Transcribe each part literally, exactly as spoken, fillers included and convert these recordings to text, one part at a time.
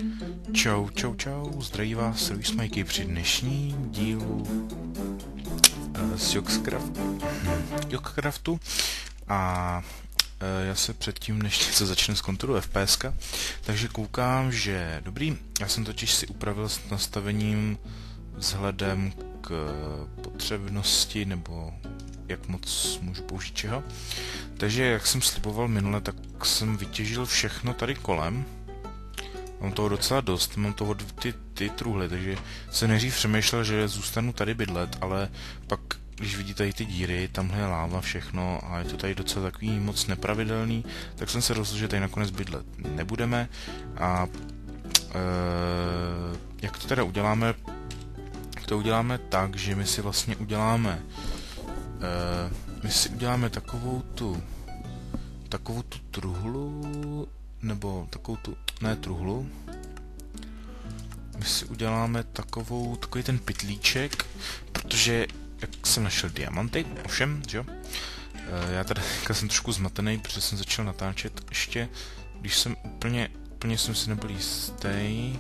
Čau, čau, čau, zdraví vás Rujsmajky při dnešním dílu uh, z Jogcraftu a uh, já se předtím, než něco začne, zkontroluji F P S ka, takže koukám, že dobrý, já jsem totiž si upravil s nastavením vzhledem k potřebnosti nebo jak moc můžu použít čeho. Takže jak jsem sliboval minule, tak jsem vytěžil všechno tady kolem. Mám toho docela dost, mám toho ty, ty truhly, takže se nejdřív přemýšlel, že zůstanu tady bydlet, ale pak, když vidíte tady ty díry, tamhle je láva, všechno a je to tady docela takový moc nepravidelný, tak jsem se rozhodl, že tady nakonec bydlet nebudeme a e, jak to teda uděláme? To uděláme tak, že my si vlastně uděláme e, my si uděláme takovou tu takovou tu truhlu nebo takovou tu, ne truhlu, my si uděláme takovou, takový ten pytlíček, protože jak jsem našel diamanty, ovšem, že jo, e, já tady jsem trošku zmatený, protože jsem začal natáčet ještě, když jsem úplně, úplně jsem si nebyl jistý.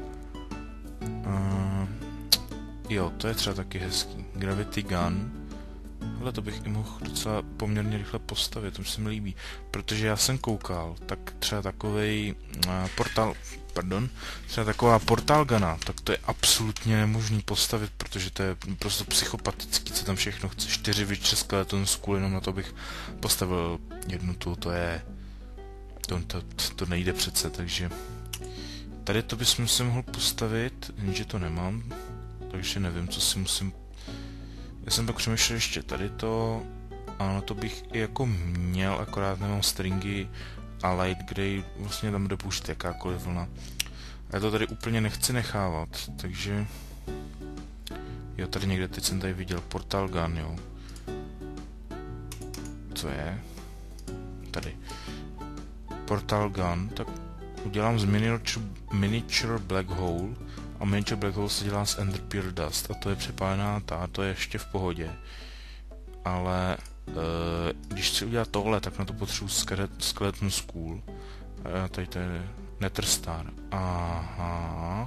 Uh, jo, to je třeba taky hezký, Gravity Gun. Hele, to bych i mohl docela poměrně rychle postavit, to se mi líbí, protože já jsem koukal, tak třeba takovej uh, portál, pardon, třeba taková portál guna, tak to je absolutně nemožný postavit, protože to je prostě psychopatický, co tam všechno chce, čtyři Witcher Skeleton Skull, jenom na to bych postavil jednu tu, to je, to, to, to nejde přece, takže tady to bychom si mohl postavit, jenže to nemám, takže nevím, co si musím. Já jsem pak přemýšlel ještě tady to, a na to bych i jako měl, akorát nemám stringy a light grey, vlastně tam jde použít jakákoliv vlna. A já to tady úplně nechci nechávat, takže jo, tady někde teď jsem tady viděl Portal Gun, jo. Co je? Tady. Portal Gun, tak udělám z miniature, miniature Black Hole. A Miniature Black Hole se dělá z Ender Pure Dust a to je přepálená ta, to je ještě v pohodě. Ale e, když chci udělat tohle, tak na to potřebuji Skeleton Skull. E, tady to je Nether Star. Aha.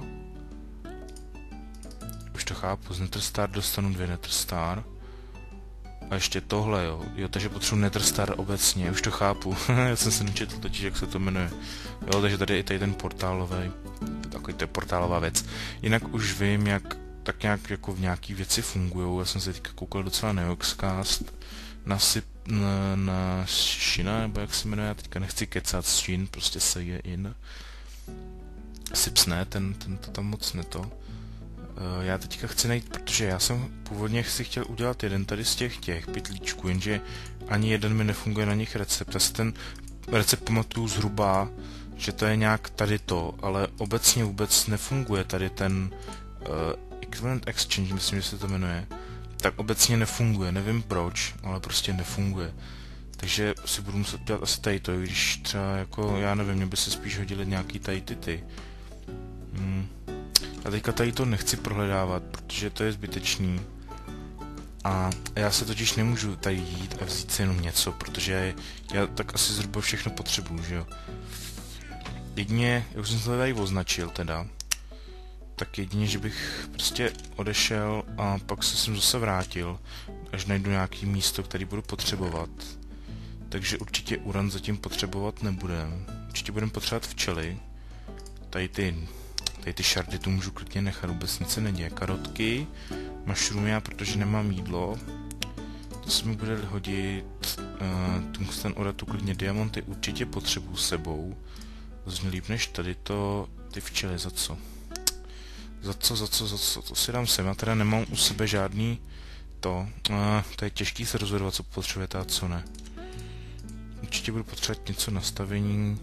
Už to chápu, z Nether Star dostanu dvě Nether Star. A ještě tohle, jo. Jo, takže potřebuji Nether Star obecně, už to chápu. Já jsem se nečetl totiž, jak se to jmenuje. Jo, takže tady je i tady ten portálový, takový to je portálová věc. Jinak už vím, jak tak nějak jako v nějaký věci fungujou. Já jsem se teďka koukal docela na Yogscast, na Sip, na, na Shina, nebo jak se jmenuje, já teďka nechci kecat s Shin, prostě se je in. Sips ne, ten, ten to tam moc neto. Já teďka chci najít, protože já jsem původně si chtěl udělat jeden tady z těch těch pytlíčků, jenže ani jeden mi nefunguje na nich recept. Já si ten recept pamatuju zhruba, že to je nějak tady to, ale obecně vůbec nefunguje tady ten uh, Equivalent Exchange, myslím, že se to jmenuje, tak obecně nefunguje, nevím proč, ale prostě nefunguje. Takže si budu muset dělat asi tady to, když třeba jako, já nevím, mě by se spíš hodily nějaký tady ty ty. Hmm. A teďka tady to nechci prohledávat, protože to je zbytečný. A já se totiž nemůžu tady jít a vzít si jenom něco, protože já tak asi zhruba všechno potřebuju, že jo. Jedině, jak jsem se tady označil teda, tak jedině, že bych prostě odešel a pak se sem zase vrátil, až najdu nějaký místo, který budu potřebovat. Takže určitě uran zatím potřebovat nebudem. Určitě budem potřebovat včely. Tady ty... Tady ty šardy tu můžu klidně nechat, vůbec nic se neděje. Karotky, mushroom já, protože nemám jídlo. To se mi bude hodit. Uh, tungsten ora tu klidně diamanty určitě potřebuju sebou. Zní líp než tady to, ty včely, za co? Za co, za co, za co? To si dám sem, já teda nemám u sebe žádný to. Uh, to je těžký se rozhodovat, co potřebujete a co ne. Určitě budu potřebovat něco nastavení.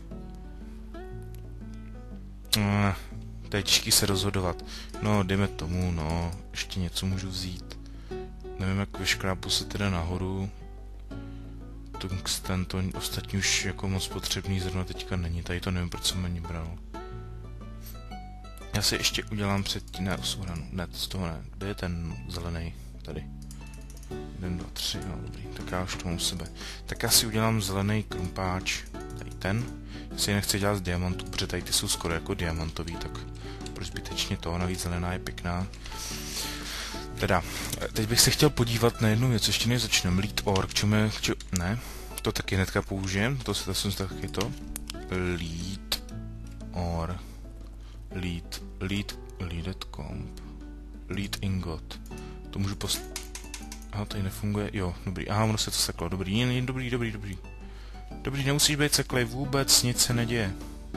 Uh, To je těžký se rozhodovat. No, dejme tomu, no, ještě něco můžu vzít. Nevím, jak vyškrápu se teda nahoru. Tungsten, to ostatní už jako moc potřebný zrovna teďka není. Tady to nevím, proč jsem ani bral. Já si ještě udělám předtím, ne, usuranu, ne, z toho ne. Kde je ten zelený? Tady. Jeden, dva, tři, no dobrý, tak já už to mám u sebe. Tak já si udělám zelený krumpáč. tady ten. Jestli nechci dělat z diamantu, protože tady ty jsou skoro jako diamantový, tak proč zbytečně to, navíc zelená je pěkná. Teda, teď bych se chtěl podívat na jednu věc, ještě než začneme. Lead ore, k čemu je, či, ne, to taky hnedka použijem, to se to jsem taky to. Lead ore, lead, lead, leaded comp, lead ingot, to můžu post... Aha, tady nefunguje, jo, dobrý, aha, ono se to seklo, dobrý, jen, dobrý, dobrý, dobrý. Dobrý, nemusíš být seklej, vůbec nic se neděje.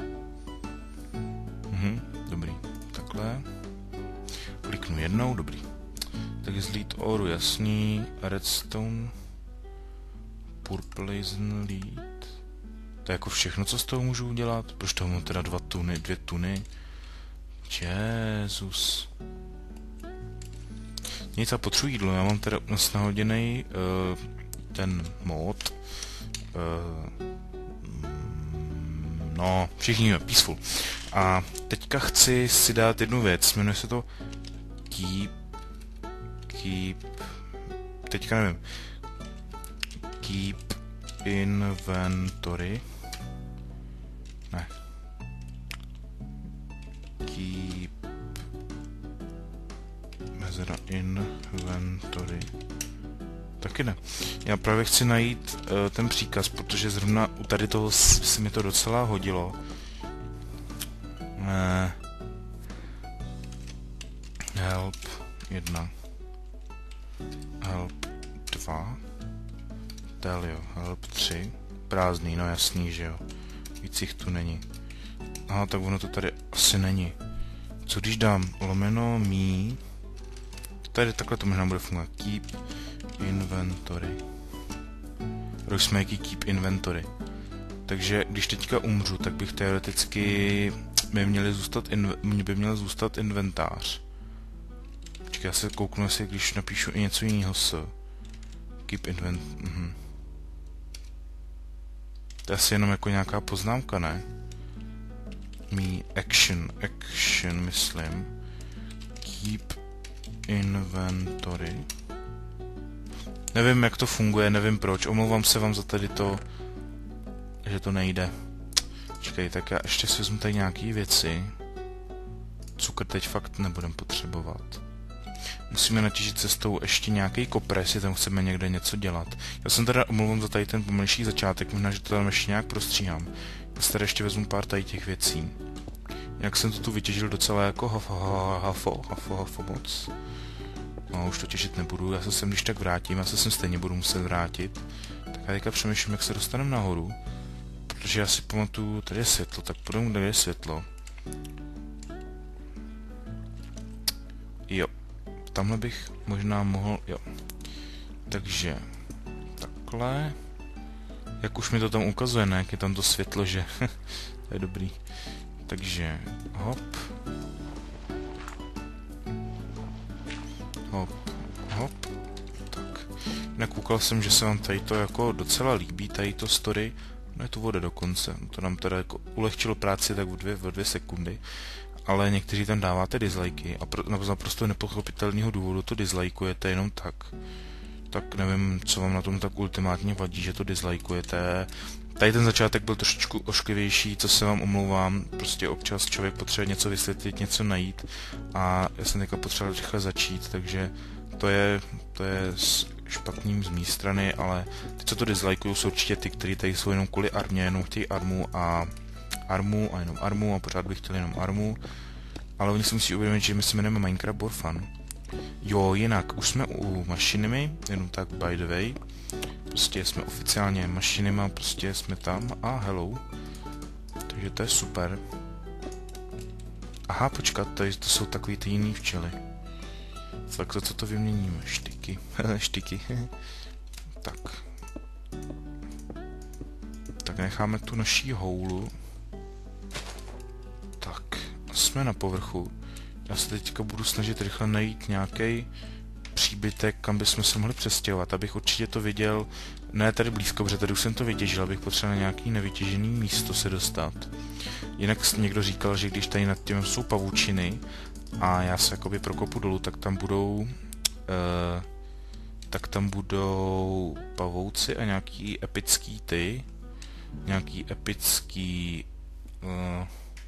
Mhm, dobrý, takhle. Kliknu jednou, dobrý. Tak z lead ore jasný, redstone, purple lead. To je jako všechno, co z toho můžu udělat. Proč toho mám teda dva tuny, dvě tuny? Jezus. Nic, a potřebuji jídlo, já mám teda nahoděnej uh, ten mod. Uh, no, všichni víme, peaceful. A teďka chci si dát jednu věc, jmenuje se to keep, keep, teďka nevím, keep inventory, ne, keep, mezera inventory, taky ne. Já právě chci najít uh, ten příkaz, protože zrovna u tady toho se mi to docela hodilo. Ne. Help jedna. Help dva. Tell jo. Help tři. Prázdný, no jasný, že jo. Víc jich tu není. Aha, tak ono to tady asi není. Co když dám lomeno mí? Tady takhle to možná bude fungovat. Keep inventory. Už jsme jaký keep inventory. Takže když teďka umřu, tak bych teoreticky by, měli zůstat inv mě by měl zůstat inventář. Počkej, já se kouknu, jestli když napíšu i něco jiného s keep invent... Mhm. To je asi jenom jako nějaká poznámka, ne? Me action, action, myslím. Keep inventory. Nevím, jak to funguje, nevím proč. Omlouvám se vám za tady to, že to nejde. Čekej, tak já ještě si vezmu tady nějaký věci. Cukr teď fakt nebudem potřebovat. Musíme natěžit cestou ještě nějaký kopr, jestli tam chceme někde něco dělat. Já jsem teda omlouvám za tady ten pomalejší začátek, možná, že to tam ještě nějak prostříhám. Já si teda ještě vezmu pár tady těch věcí. Jak jsem to tu vytěžil docela jako hafo, hafo, hafo, hafo moc. No, už to těžit nebudu, já se sem když tak vrátím, já se sem stejně budu muset vrátit. Tak já teďka přemýšlím, jak se dostaneme nahoru. Protože já si pamatuju, tady je světlo, tak půjdeme, kde je světlo. Jo, tamhle bych možná mohl, jo. Takže, takhle. Jak už mi to tam ukazuje, ne, jak je tam to světlo, že to je dobrý. Takže, hop. Hop, hop. Tak. Jinak koukal jsem, že se vám tady to jako docela líbí, tady to story. No je tu voda dokonce, to nám teda jako ulehčilo práci tak o dvě, o dvě sekundy. Ale někteří tam dáváte dislikey a pro, naprosto nepochopitelného důvodu to dislikeujete jenom tak. Tak nevím, co vám na tom tak ultimátně vadí, že to dislikeujete. Tady ten začátek byl trošičku ošklivější, co se vám omlouvám, prostě občas člověk potřebuje něco vysvětlit, něco najít a já jsem teďka potřeboval rychle začít, takže to je, to je špatným z mé strany, ale ty, co to dislikují, jsou určitě ty, kteří tady jsou jenom kvůli armě, jenom chtějí armu a armu a jenom armu a pořád bych chtěl jenom armu, ale oni si musí uvědomit, že my se jmenujeme Minecraft for Fun. Jo, jinak, už jsme u mašinami, jenom tak by the way. Prostě jsme oficiálně mašinima, prostě jsme tam a hello. Takže to je super. Aha, počkat, tady to jsou takový ty jiný včely. Tak to, co to vyměníme? Štyky. Štyky. Tak. Tak necháme tu naší houlu. Tak, jsme na povrchu. Já se teďka budu snažit rychle najít nějaký příbytek, kam bychom se mohli přestěhovat, abych určitě to viděl, ne tady blízko, protože tady už jsem to vytěžil, abych potřeboval nějaký nevytěžený místo se dostat. Jinak někdo říkal, že když tady nad tím jsou pavučiny a já se jakoby prokopu dolů, tak tam budou uh, tak tam budou pavouci a nějaký epický ty nějaký epický... Uh,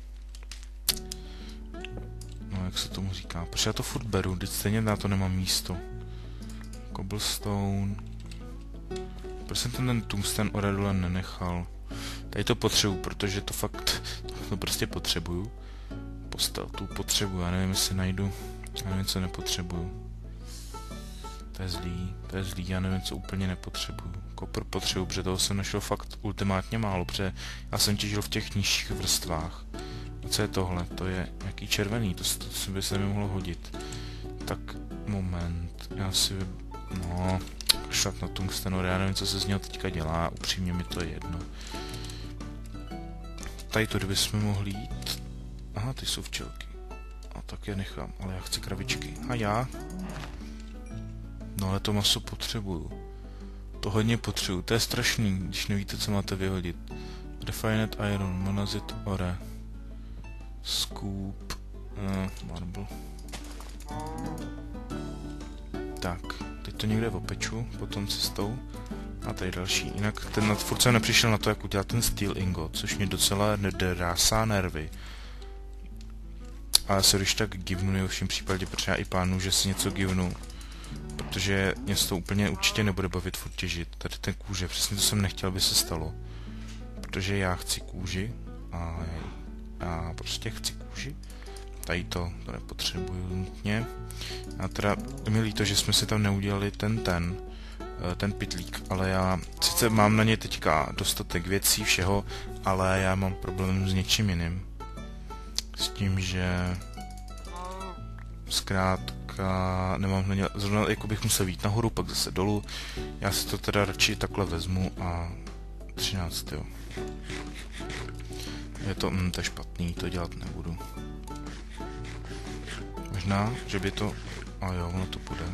no, jak se tomu říká? Protože já to furt beru, teď stejně na to nemám místo. Cobblestone... Proč jsem ten, ten tungsten ore dole nenechal? Tady to potřebuju, protože to fakt... To prostě potřebuju. Postel tu potřebuju, já nevím, jestli najdu... Já nevím, co nepotřebuju. To je zlý, to je zlý, já nevím, co úplně nepotřebuju. Kopr potřebuju, protože toho jsem našel fakt ultimátně málo, protože já jsem těžil v těch nižších vrstvách. A co je tohle? To je nějaký červený, to, to, to by se mi mohlo hodit. Tak, moment, já si... No, šat na tungstenor, já nevím, co se z něho teďka dělá, upřímně mi to je jedno. Tady to, kdybychom mohli jít... Aha, ty jsou včelky. A tak je nechám, ale já chci kravičky. A já? No ale to maso potřebuju. To hodně potřebuju, to je strašný, když nevíte, co máte vyhodit. Refined iron, monazit ore. Scoop. Uh, marble. Tak, teď to někde opeču, potom cestou. A tady další. Jinak ten nad furt jsem nepřišel na to, jak udělat ten steel ingot, což mě docela nedrásá nervy. Ale se když tak givnu v všem případě, protože já i plánuju, že si něco givnu. Protože mě to úplně určitě nebude bavit furt těžit. Tady ten kůže, přesně to jsem nechtěl, aby se stalo. Protože já chci kůži a já prostě chci kůži. Tady to, to nepotřebuju nutně. A teda mi líto, že jsme si tam neudělali ten ten, ten pytlík, ale já sice mám na ně teďka dostatek věcí, všeho, ale já mám problém s něčím jiným. S tím, že zkrátka nemám na ně, zrovna jako bych musel jít nahoru, pak zase dolů. Já si to teda radši takhle vezmu a třináct, jo. Je to, mm, to je špatný, to dělat nebudu. Možná, že by to, a jo, ono to půjde.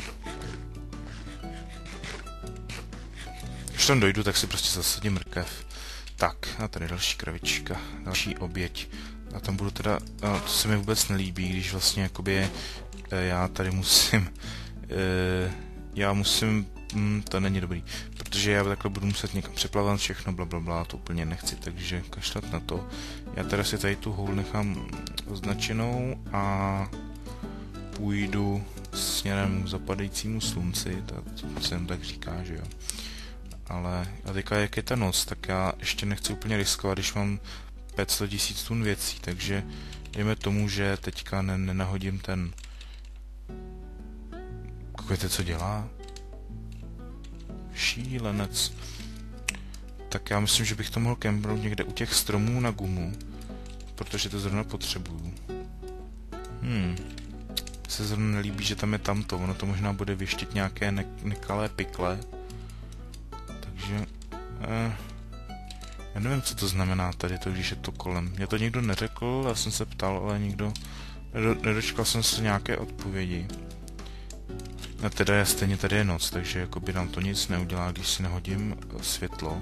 Když tam dojdu, tak si prostě zasadím mrkev. Tak, a tady další kravička, další oběť. A tam budu teda, a to se mi vůbec nelíbí, když vlastně jakoby já tady musím, já musím, hm, to není dobrý, protože já takhle budu muset někam přeplavat všechno, blablabla, to úplně nechci, takže kašlat na to. Já teda si tady tu hůl nechám označenou a půjdu směrem k zapadajícímu slunci, to se jen tak říká, že jo. Ale a teďka jak je ta noc, tak já ještě nechci úplně riskovat, když mám pět set tisíc tun věcí, takže dejme tomu, že teďka ne nenahodím ten... Koukejte, co dělá? Šílenec. Tak já myslím, že bych to mohl kempnout někde u těch stromů na gumu, protože to zrovna potřebuju. Hmm. Se zrovna nelíbí, že tam je tamto, ono to možná bude věštit nějaké ne nekalé pikle. Takže... Eh, já nevím, co to znamená tady to, když je to kolem. Mě to nikdo neřekl, já jsem se ptal, ale nikdo... Nedo, nedočkal jsem se nějaké odpovědi. A teda je stejně tady je noc, takže jakoby nám to nic neudělá, když si nehodím světlo.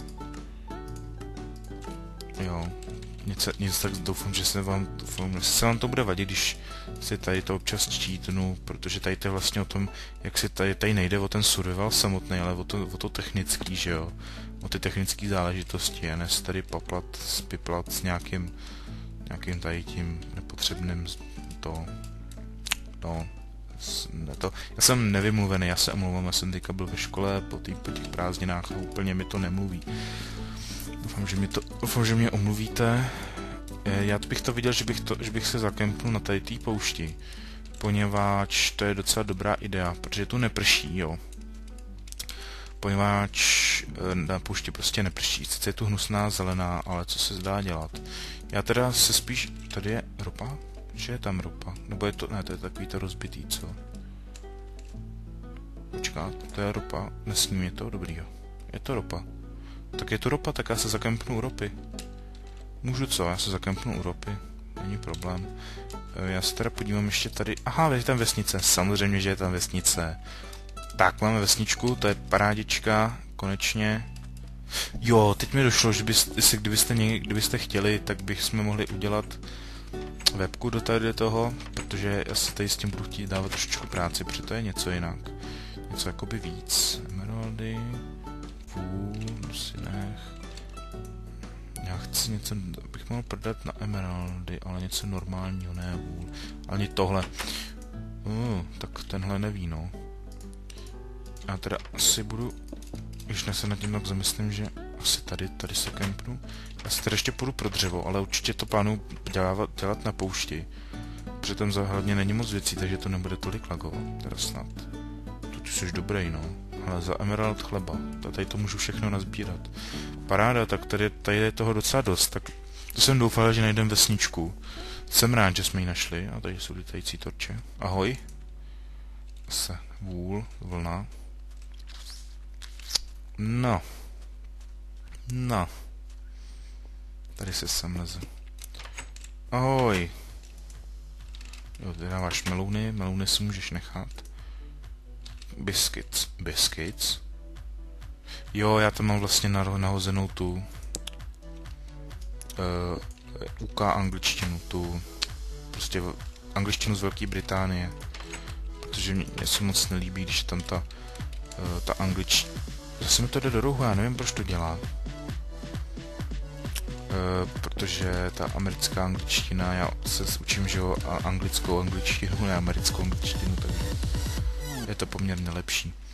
Jo, nic, nic tak doufám, že se vám, doufám, že se vám to bude vadit, když si tady to občas čítnu, protože tady to je vlastně o tom, jak si tady, tady nejde o ten survival samotný, ale o to, o to technický, že jo. O ty technické záležitosti, a ne se tady paplat, spiplat s nějakým, nějakým tady tím nepotřebným to, no, to, já jsem nevymluvený, já se omlouvám, já jsem teďka byl ve škole po, tý, po těch prázdninách a úplně mi to nemluví. Doufám, že mě to, doufám, že mě omluvíte. Já bych to viděl, že bych, to, že bych se zakempnul na tady té poušti, poněvadž to je docela dobrá idea, protože tu neprší, jo. Poněvadž na poušti prostě neprší, sice je tu hnusná zelená, ale co se zdá dělat. Já teda se spíš, tady je ropa? Že je tam ropa? Nebo je to, ne, to je takový to rozbitý, co? Počkat, to je ropa, nesní mě to, dobrýho. Je to ropa. Tak je to ropa, tak já se zakempnu u ropy. Můžu co, já se zakempnu u ropy, není problém. Já se teda podívám ještě tady, aha, je tam vesnice, samozřejmě, že je tam vesnice. Tak, máme vesničku, to je parádička, konečně. Jo, teď mi došlo, že byste, kdybyste, někdy, kdybyste chtěli, tak bychom mohli udělat webku do tady toho, protože já se tady s tím budu chtít dávat trošičku práci, protože to je něco jinak. Něco jakoby víc. Emeraldy, půl, si nech. chci něco, bych mohl prodat na emeraldy, ale něco normálního, ne vůl. Ani tohle. Uh, tak tenhle neví, no. Já teda asi budu, když ne se nad tím tak zamyslím, že asi tady, tady se kempnu. Já si teda ještě půjdu pro dřevo, ale určitě to plánuju dělat, dělat na poušti. Přitom hlavně není moc věcí, takže to nebude tolik lagovat, teda snad. To ty jsi dobrý, no. Ale za emerald chleba, tady to můžu všechno nazbírat. Paráda, tak tady, tady je toho docela dost, tak to jsem doufal, že najdem vesničku. Jsem rád, že jsme ji našli, a tady jsou lítající torče. Ahoj. Se, vůl, vlna. No. No. Tady se sem leze. Ahoj. Jo, ty dáváš melouny, melouny si můžeš nechat. Biscuits. Biscuits? Jo, já tam mám vlastně nahozenou tu uh, U K angličtinu, tu prostě angličtinu z Velké Británie, protože mě, mě se moc nelíbí, když je tam ta, uh, ta angličtina. Zase mi to jde do rohu, já nevím, proč to dělá. Uh, protože ta americká angličtina, já se učím, že jo, anglickou angličtinu, ne americkou angličtinu, takže je to poměrně lepší.